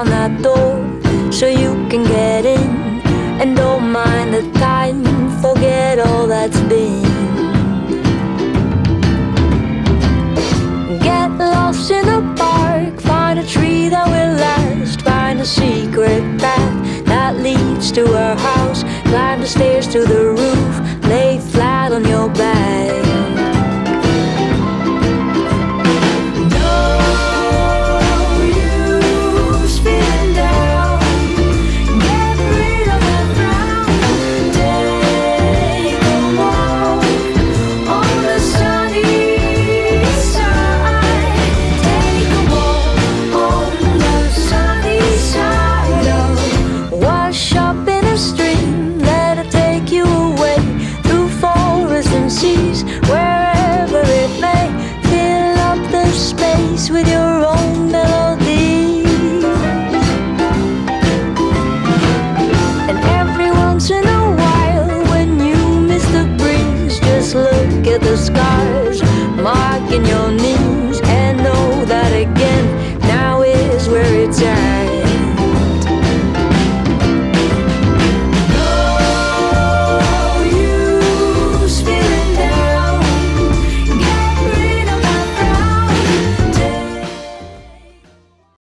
on that door so you can get in. And don't mind the time, forget all that's been. Get lost in the park, find a tree that will last, find a secret path that leads to our house, climb the stairs to the